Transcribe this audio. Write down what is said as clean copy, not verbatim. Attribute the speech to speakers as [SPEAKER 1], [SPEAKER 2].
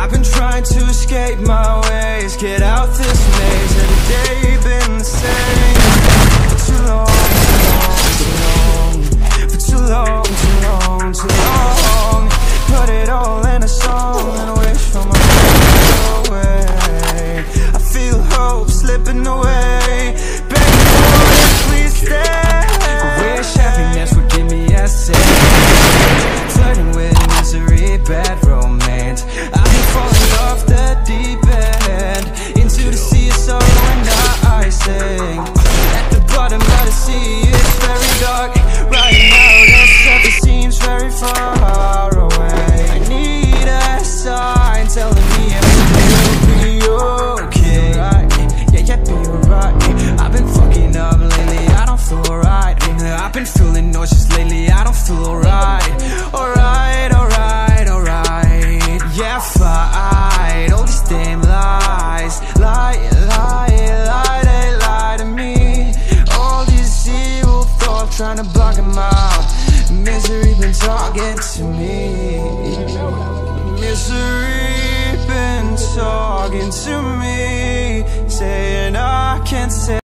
[SPEAKER 1] I've been trying to escape my ways, get out this maze. Every day been the same. For too long, too long, for too long, too long, too long. Put it all in a song and wish for my life away. I feel hope slipping away. Baby, please stay. Wish happiness would give me a sense. Flirting with misery, bad romance. I've been falling off the deep end, into the sea of sorrow and icing. At the bottom of the sea, it's very dark. Right now, the surface seems very far away. I need a sign telling me everything will be okay. Yeah, be alright. I've been fucking up lately, I don't feel right. I've been feeling nauseous lately, I don't feel alright. Alright, alright, alright. Yeah, fight all these damn lies. Lie, they lie to me. All these evil thoughts trying to block them out. Misery been talking to me. Misery been talking to me, saying I can't say